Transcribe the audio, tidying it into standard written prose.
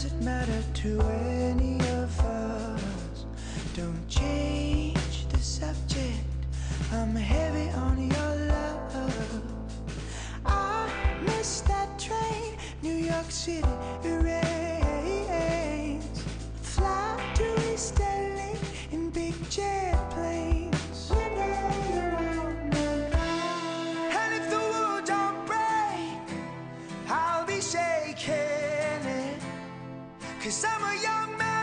it matter to any of us? Don't change the subject, I'm heavy on your love. I miss that train, New York City, it rains. Fly to East LA in big jet planes. And if the world don't break, I'll be shaking it, 'cause I'm a young man